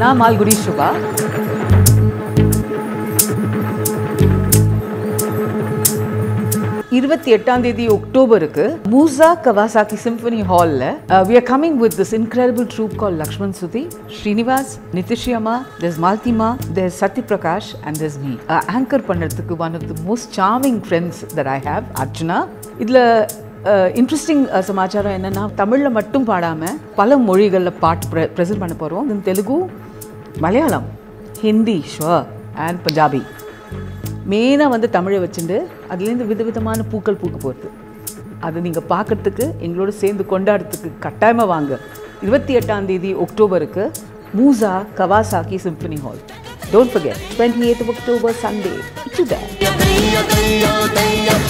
நான் மால்குடி சுபா. அக்டோபருக்கு Muza Kawasaki Symphony ஹாலில் we are coming with this incredible troupe called Lakshman Sruthi, Srinivas, Nitishiyama, there's Maltima, there's Satya Prakash and there's me. Anchor பண்ணுறதுக்கு one of the most charming friends that I have, Arjuna. இதில் interesting சமாச்சாரம் என்னென்னா தமிழில் மட்டும் பாடாமல் பல மொழிகளில் பாட்டு present பண்ண போகிறோம். தெலுங்கு, மலையாளம், ஹிந்தி அண்ட் பஞ்சாபி. மெயினாக வந்து தமிழை வச்சுட்டு அதுலேருந்து விதவிதமான பூக்கள் பூக்க போகிறது. அது நீங்கள் பார்க்குறதுக்கு எங்களோட சேர்ந்து கொண்டாடுறதுக்கு கட்டாயமாக வாங்க. 28 அக்டோபருக்கு Muza Kawasaki Symphony Hall. Don't forget, 28th of October, Sunday. It's there.